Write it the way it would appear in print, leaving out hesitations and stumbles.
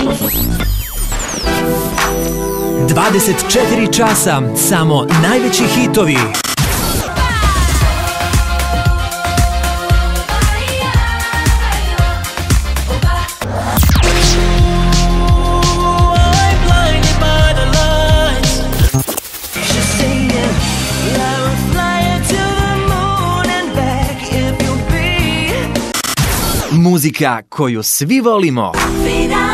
24 časa, samo najveći hitovi. Muzika koju svi volimo.